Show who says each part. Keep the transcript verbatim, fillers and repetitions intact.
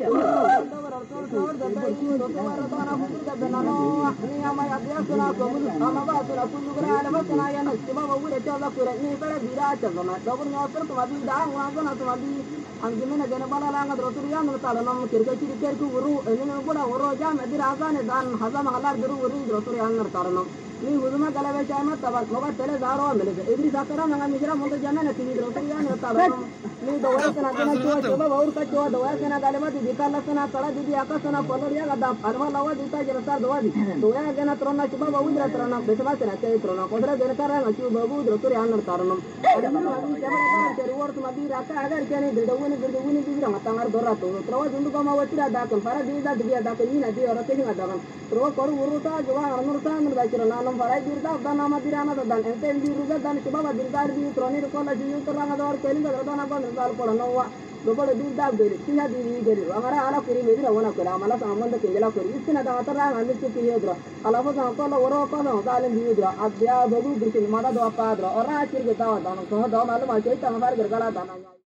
Speaker 1: Angkimena gana bala langa drotur ya no tala no kirga kiri kerku uru ini no guna uru jam edir asane dan hazam halar guru uru drotur ya no tala no ni huduma gala be chama tabak no tele zaro mele idri satara nanga mijra mondo jamena tini drotur ya no tala no ni doya kana kana chua chua baur ka chua doya kana gale ma di kala sana tala di akasana polor ya gada arma lawa di ta jera sar doya di doya gana trona chua baur dra trona besma tena chai trona kodra gana kara chu babu drotur ya no tala no ada ma ni jamana kana cheru wor tuma di raka agar kene de dawne Gurduwini bibira matangar dorato trawa jundu kama watira dakan para diza diya dakan ni nadi ora kehi ngadakan trawa koru uruta jawa arnurta nurdachira nanam farai dirda dan nama dirana dan ente diruga dan coba dirgar di troni kola jiyu teranga dor kelinga dana ban dal kola nowa dobole dirda gari tinya di gari amara ala kuri medira wana kala amala samanda kengela kuri istina da taranga amitu kiyedra ala fa kola oro kola dalen diudra adya babu dirkin mada do apadra ora chirge tawa dan ko do malu ma cheita mafar gargala dan